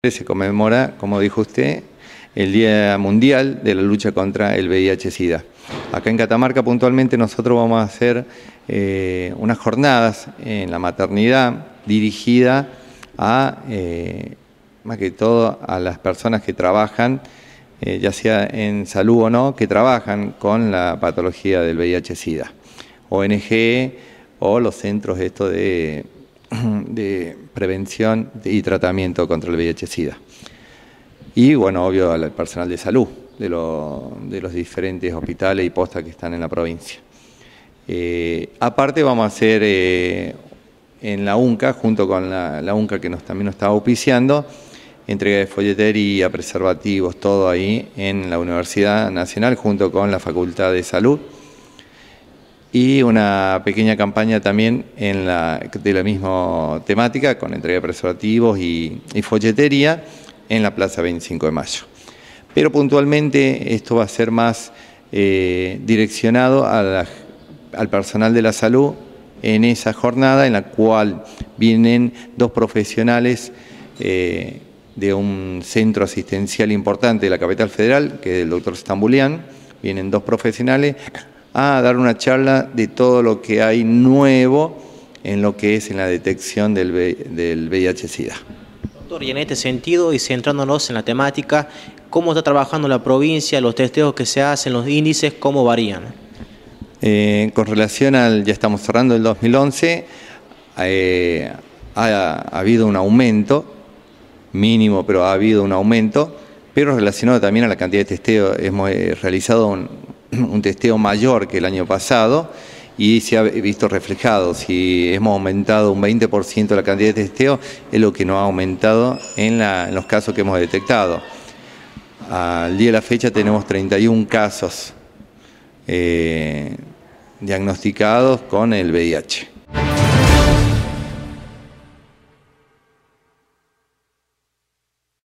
Se conmemora, como dijo usted, el Día Mundial de la Lucha contra el VIH-Sida. Acá en Catamarca puntualmente nosotros vamos a hacer unas jornadas en la maternidad dirigida a, más que todo, a las personas que trabajan, ya sea en salud o no, que trabajan con la patología del VIH-Sida. ONG o los centros de prevención y tratamiento contra el VIH-Sida. Y bueno, obvio al personal de salud de los diferentes hospitales y postas que están en la provincia. Aparte vamos a hacer en la UNCA, junto con la UNCA que también nos está auspiciando, entrega de folletería, preservativos, todo ahí en la Universidad Nacional junto con la Facultad de Salud. Y una pequeña campaña también de la misma temática, con entrega de preservativos y folletería en la Plaza 25 de Mayo. Pero puntualmente esto va a ser más direccionado al personal de la salud en esa jornada en la cual vienen dos profesionales de un centro asistencial importante de la capital federal, que es el doctor Stambulian. Vienen dos profesionales a dar una charla de todo lo que hay nuevo en lo que es en la detección del VIH-Sida. Doctor, y en este sentido, y centrándonos en la temática, ¿cómo está trabajando la provincia, los testeos que se hacen, los índices, cómo varían? Con relación ya estamos cerrando el 2011, ha habido un aumento, mínimo, pero ha habido un aumento, pero relacionado también a la cantidad de testeos. Hemos realizado un testeo mayor que el año pasado y se ha visto reflejado. Si hemos aumentado un 20% la cantidad de testeo, es lo que nos ha aumentado en los casos que hemos detectado. Al día de la fecha tenemos 31 casos diagnosticados con el VIH.